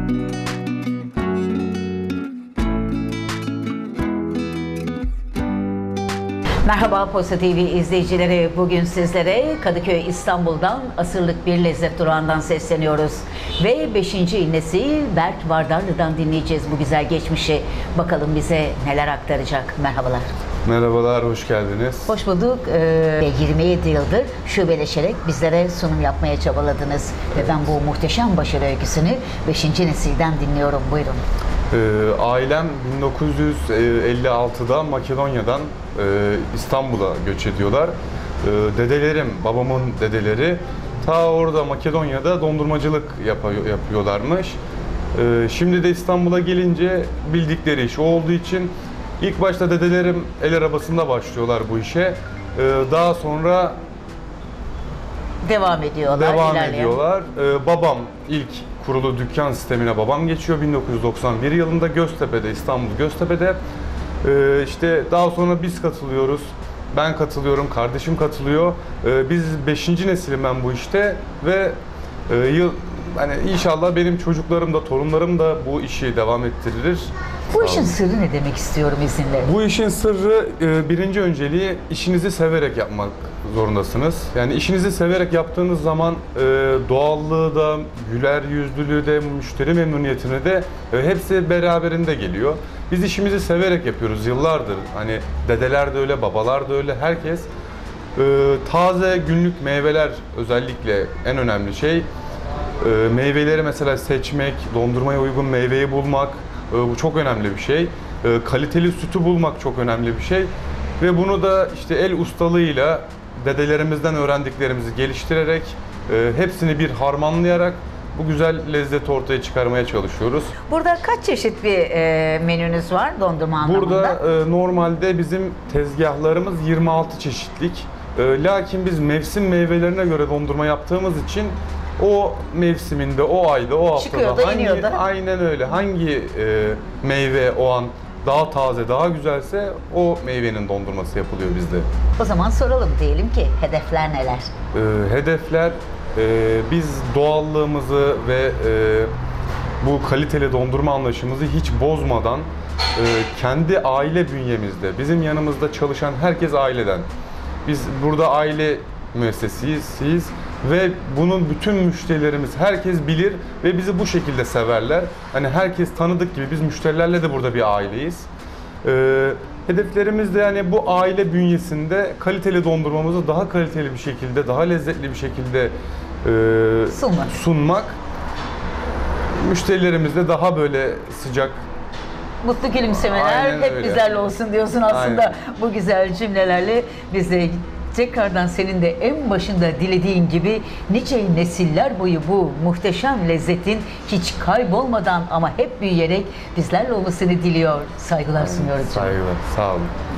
Merhaba Posta TV izleyicileri. Bugün sizlere Kadıköy İstanbul'dan asırlık bir lezzet durağından sesleniyoruz. Ve 5. nesil Berk Vardarlı'dan dinleyeceğiz bu güzel geçmişi. Bakalım bize neler aktaracak. Merhabalar. Merhabalar, hoş geldiniz. Hoş bulduk. 27 yıldır şubeleşerek bizlere sunum yapmaya çabaladınız. Ve ben bu muhteşem başarı öyküsünü 5. nesilden dinliyorum. Buyurun. Ailem 1956'da Makedonya'dan İstanbul'a göç ediyorlar. Dedelerim, babamın dedeleri ta orada Makedonya'da dondurmacılık yapıyorlarmış. Şimdi de İstanbul'a gelince bildikleri iş o olduğu için ilk başta dedelerim el arabasında başlıyorlar bu işe. Daha sonra Devam ilerleyen. ediyorlar. Babam ilk kurulu dükkan sistemine babam geçiyor 1991 yılında Göztepe'de, İstanbul Göztepe'de. İşte daha sonra biz katılıyoruz. Ben katılıyorum, kardeşim katılıyor. Biz 5. nesilim ben bu işte ve hani inşallah benim çocuklarım da torunlarım da bu işi devam ettirir. Bu işin sırrı ne demek istiyorum izinle? Bu işin sırrı birinci önceliği işinizi severek yapmak zorundasınız. Yani işinizi severek yaptığınız zaman doğallığı da, güler yüzlülüğü de, müşteri memnuniyetine de hepsi beraberinde geliyor. Biz işimizi severek yapıyoruz yıllardır. Hani dedeler de öyle, babalar da öyle, herkes. Taze günlük meyveler özellikle en önemli şey. Meyveleri mesela seçmek, dondurmaya uygun meyveyi bulmak. Bu çok önemli bir şey. Kaliteli sütü bulmak çok önemli bir şey. Ve bunu da işte el ustalığıyla dedelerimizden öğrendiklerimizi geliştirerek, hepsini bir harmanlayarak bu güzel lezzeti ortaya çıkarmaya çalışıyoruz. Burada kaç çeşit bir menünüz var dondurma anlamında? Burada normalde bizim tezgahlarımız 26 çeşitlik. Lakin biz mevsim meyvelerine göre dondurma yaptığımız için o mevsiminde, o ayda, o haftada aynen öyle. Hangi meyve o an daha taze, daha güzelse o meyvenin dondurması yapılıyor bizde. O zaman soralım, diyelim ki hedefler neler? Hedefler biz doğallığımızı ve bu kaliteli dondurma anlayışımızı hiç bozmadan kendi aile bünyemizde, bizim yanımızda çalışan herkes aileden. Biz burada aile müessesesiyiz ve bunun bütün müşterilerimiz, herkes bilir ve bizi bu şekilde severler. Hani herkes tanıdık gibi biz müşterilerle de burada bir aileyiz. Hedeflerimiz de yani bu aile bünyesinde kaliteli dondurmamızı daha kaliteli bir şekilde, daha lezzetli bir şekilde sunmak. Müşterilerimizle daha böyle sıcak, mutlu gülümsemeler aynen hep öyle. bizlerle olsun diyorsun aslında. Aynen. Bu güzel cümlelerle biz de tekrardan senin de en başında dilediğin gibi nice nesiller boyu bu muhteşem lezzetin hiç kaybolmadan ama hep büyüyerek bizlerle olmasını diliyor. Saygılar sunuyoruz. Saygılar, sağ olun.